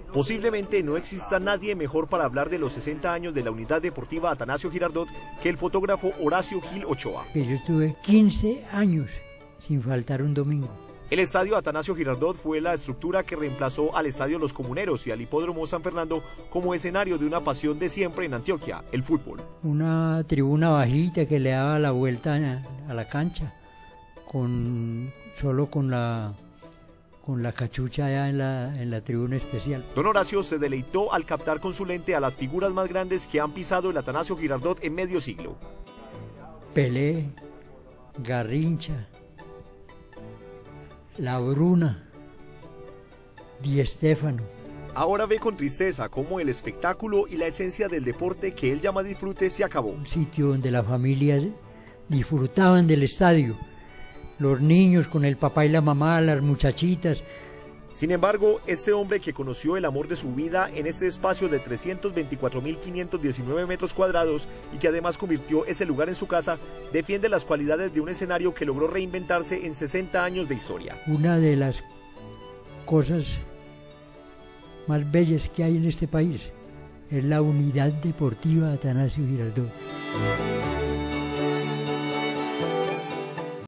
Posiblemente no exista nadie mejor para hablar de los 60 años de la Unidad Deportiva Atanasio Girardot que el fotógrafo Horacio Gil Ochoa. Yo estuve 15 años sin faltar un domingo. El estadio Atanasio Girardot fue la estructura que reemplazó al estadio Los Comuneros y al hipódromo San Fernando como escenario de una pasión de siempre en Antioquia, el fútbol. Una tribuna bajita que le daba la vuelta a la cancha, solo con la cachucha allá en la tribuna especial. Don Horacio se deleitó al captar con su lente a las figuras más grandes que han pisado el Atanasio Girardot en medio siglo. Pelé, Garrincha, La Bruna, Di Stéfano. Ahora ve con tristeza cómo el espectáculo y la esencia del deporte que él llama disfrute se acabó. Un sitio donde las familias disfrutaban del estadio. Los niños con el papá y la mamá, las muchachitas. Sin embargo, este hombre que conoció el amor de su vida en este espacio de 324.519 metros cuadrados y que además convirtió ese lugar en su casa, defiende las cualidades de un escenario que logró reinventarse en 60 años de historia. Una de las cosas más bellas que hay en este país es la Unidad Deportiva Atanasio Girardot.